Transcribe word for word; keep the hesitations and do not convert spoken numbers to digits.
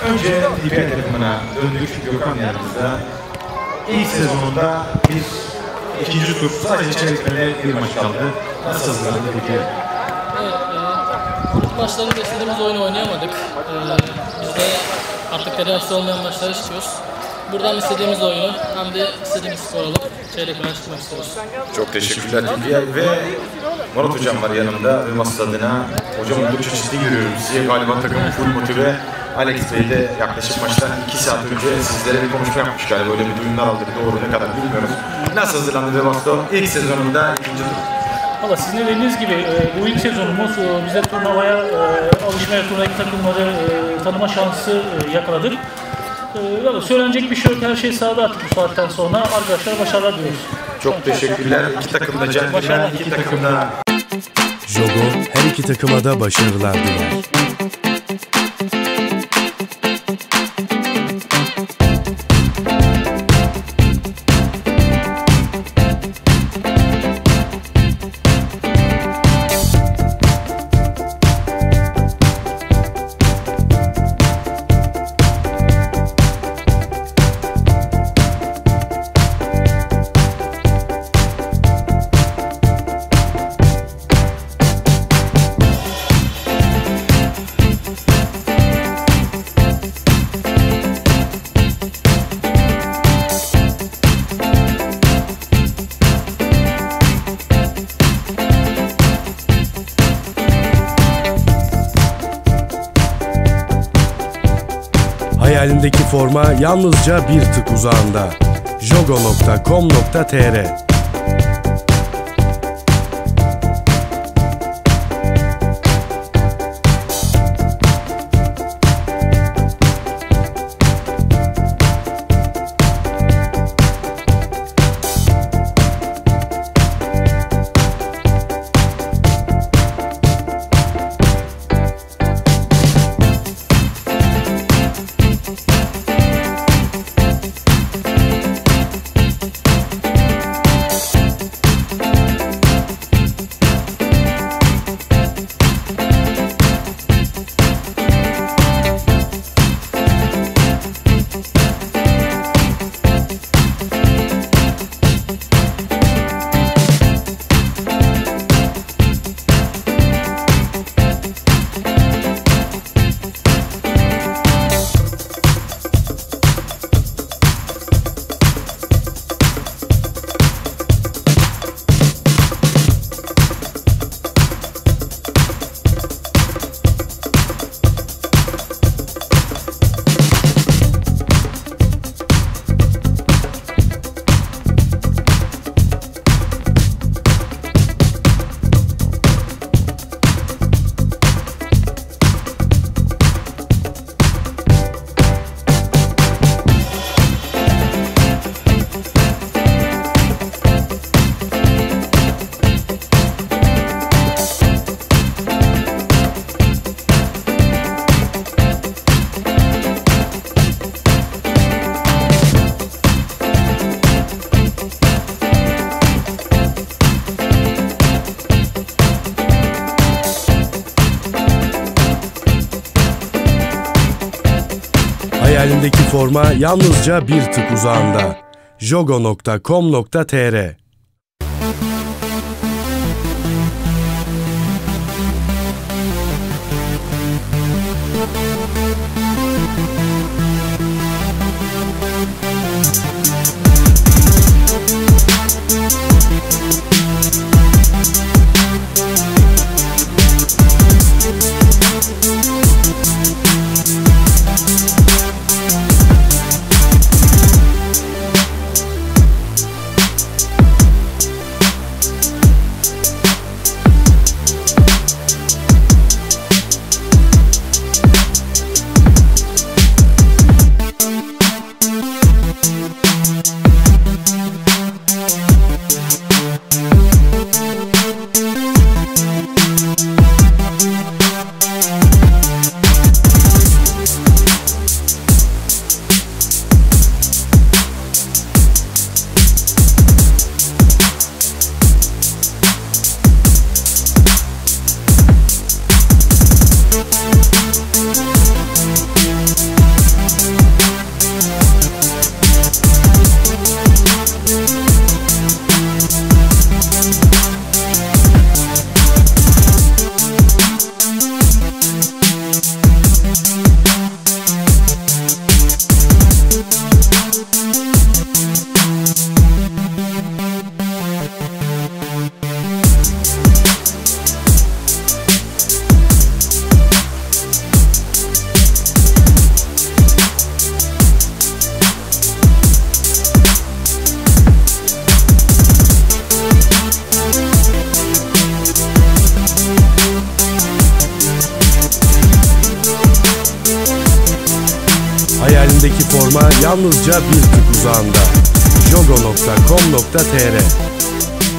Önce İpek takımına döndük. Gökhan yanımızda. İlk sezonunda bir ikinci tur sadece çeyrek finale bir maç kaldı. Nasıl hazırlandı peki? Evet, e, grup maçlarında istediğimiz oyunu oynayamadık. E, biz de artık federasyonu olmayan maçları istiyoruz. Buradan istediğimiz oyunu hem de istediğimiz skor alıp çeyrek finale çıkmak istiyoruz. Çok teşekkürler Tilkiye ve Murat Hocam var yanımda ve masa adına. Hocam bu çeşitli görüyorum size. Galiba takımın full motive. Alex Bey de yaklaşık maçtan iki saat önce sizlere bir konuşma yapmış galiba. Öyle bir duyumlar aldık. Doğru ne kadar bilmiyoruz. Nasıl hazırlandı Devasto? İlk sezonunda ikinci tur. Valla sizin de dediğiniz gibi e, bu ilk sezonumuz e, bize turnuvaya e, alışmaya, turnuvadaki takımları e, tanıma şansı e, yakaladık. E, valla söylenecek bir şey yok. Her şey sahada artık bu saatten sonra. Arkadaşlar başarılar diliyoruz. Çok teşekkürler. İki takım da centilmen, iki takım da... Jogo her iki takıma da başarılar diler. Hayalindeki forma yalnızca bir tık uzağında. jogo nokta com nokta tr Hayalindeki forma yalnızca bir tık uzağında. jogo nokta com nokta tr Hayalindeki forma yalnızca bir tık uzağında. jogo nokta com nokta tr